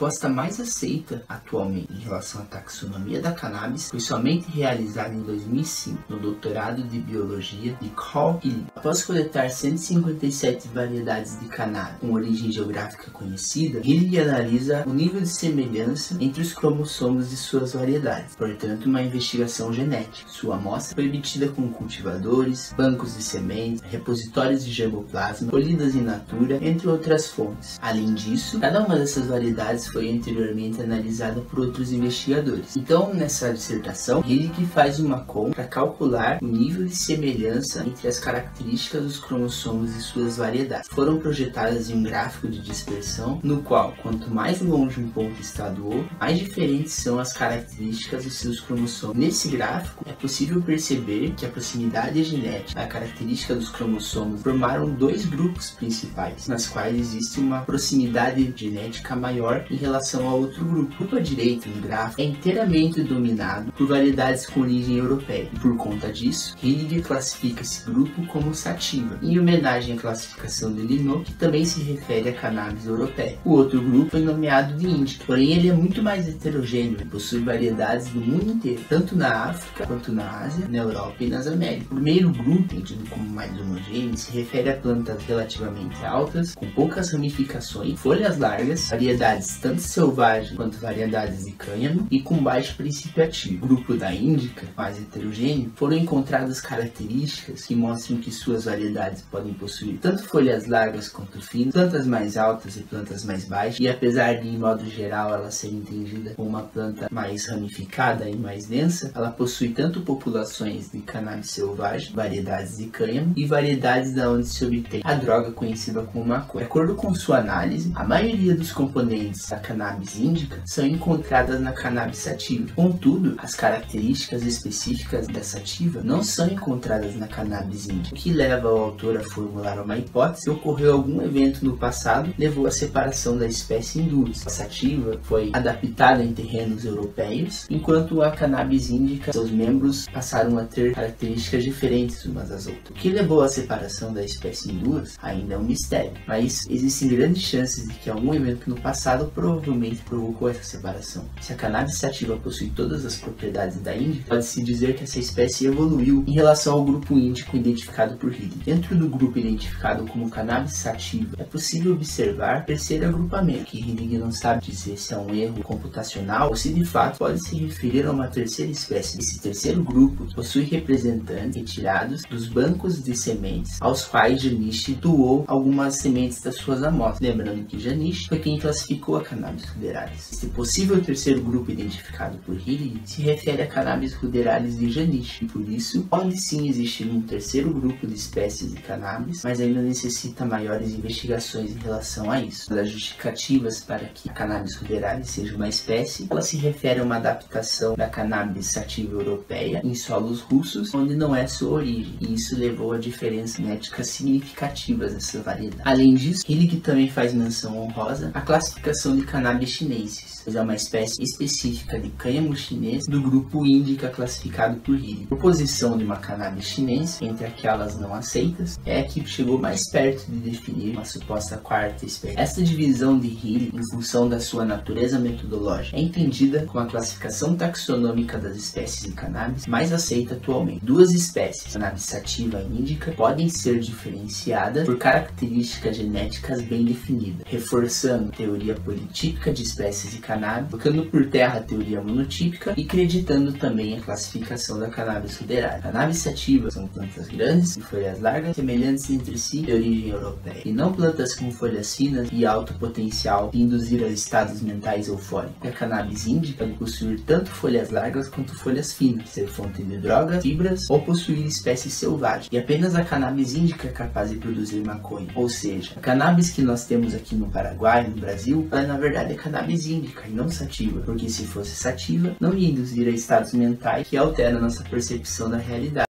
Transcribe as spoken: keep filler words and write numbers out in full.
proposta mais aceita atualmente em relação à taxonomia da cannabis foi somente realizada em dois mil e cinco no doutorado de biologia de Carl Hillig. Após coletar cento e cinquenta e sete variedades de cannabis com origem geográfica conhecida, Hillig analisa o nível de semelhança entre os cromossomos de suas variedades, portanto uma investigação genética. Sua amostra foi obtida com cultivadores, bancos de sementes, repositórios de germoplasma, colhidas in natura, entre outras fontes. Além disso, cada uma dessas variedades foi anteriormente analisada por outros investigadores. Então, nessa dissertação, Hillig faz uma conta para calcular o nível de semelhança entre as características dos cromossomos de suas variedades. Foram projetadas em um gráfico de dispersão, no qual, quanto mais longe um ponto está do outro, mais diferentes são as características dos seus cromossomos. Nesse gráfico, é possível perceber que a proximidade genética da característica dos cromossomos formaram dois grupos principais, nas quais existe uma proximidade genética maior em relação ao outro grupo. O grupo à direita no gráfico é inteiramente dominado por variedades com origem europeia, e por conta disso, Hillig classifica esse grupo como sativa, em homenagem à classificação de Linnaeus, que também se refere à cannabis europeia. O outro grupo foi nomeado de Índica, porém ele é muito mais heterogêneo e possui variedades do mundo inteiro, tanto na África quanto na Ásia, na Europa e nas Américas. O primeiro grupo, entendido como mais homogêneo, se refere a plantas relativamente altas, com poucas ramificações, folhas largas, variedades tanto selvagens quanto variedades de cânhamo e com baixo princípio ativo. O grupo da Índica, mais heterogêneo, foram encontradas características que mostram que suas variedades podem possuir tanto folhas largas quanto finas, plantas mais altas e plantas mais baixas, e apesar de, em modo geral, ela ser entendida como uma planta mais ramificada e mais densa, ela possui tanto populações de cannabis selvagem, variedades de cânhamo e variedades da onde se obtém a droga conhecida como maconha. De acordo com sua análise, a maioria dos componentes da cannabis índica são encontradas na cannabis sativa. Contudo, as características específicas da sativa não são encontradas na cannabis índica, o que leva o autor a formular uma hipótese que ocorreu algum evento no passado levou à separação da espécie em duas. A sativa foi adaptada em terrenos europeus, enquanto a cannabis índica, seus membros passaram a ter características diferentes umas das outras. O que levou à separação da espécie em duas ainda é um mistério, mas existem grandes chances de que algum evento no passado provavelmente provocou essa separação. Se a cannabis sativa possui todas as propriedades da índica, pode-se dizer que essa espécie evoluiu em relação ao grupo índico identificado por Hillig. Dentro do grupo identificado como cannabis sativa, é possível observar o terceiro agrupamento, que Hillig não sabe dizer se é um erro computacional ou se de fato pode se referir a uma terceira espécie. Esse terceiro grupo possui representantes retirados dos bancos de sementes, aos quais Janisch doou algumas sementes das suas amostras. Lembrando que Janisch foi quem classificou a cannabis ruderalis. Esse possível terceiro grupo identificado por Hillig se refere a cannabis ruderalis de Janisch, e por isso pode sim existir um terceiro grupo de espécies de cannabis, mas ainda necessita maiores investigações em relação a isso. Uma das justificativas para que a cannabis ruderalis seja uma espécie, ela se refere a uma adaptação da cannabis sativa europeia em solos russos, onde não é sua origem, e isso levou a diferenças genéticas significativas dessa variedade. Além disso, Hillig também faz menção honrosa à classificação de cannabis chinensis, pois é uma espécie específica de cânhamo chinês do grupo índica classificado por Hillig. A proposição de uma cannabis chinense entre aquelas não aceitas é a que chegou mais perto de definir uma suposta quarta espécie. Esta divisão de Hillig, em função da sua natureza metodológica, é entendida como a classificação taxonômica das espécies de cannabis mais aceita atualmente. Duas espécies, cannabis sativa e índica, podem ser diferenciadas por características genéticas bem definidas, reforçando a teoria politípica de espécies de cannabis, colocando por terra a teoria monotípica e acreditando também a classificação da cannabis ruderalis. Cannabis sativa são plantas grandes e folhas largas, semelhantes entre si de origem europeia, e não plantas com folhas finas e alto potencial de induzir a estados mentais eufóricos. A cannabis índica pode possuir tanto folhas largas quanto folhas finas, ser fonte de drogas, fibras ou possuir espécies selvagens. E apenas a cannabis índica é capaz de produzir maconha. Ou seja, a cannabis que nós temos aqui no Paraguai, no Brasil, ela na verdade é cannabis índica e não sativa, porque se fosse sativa, não ia induzir a estados mentais que alteram a nossa percepção da realidade.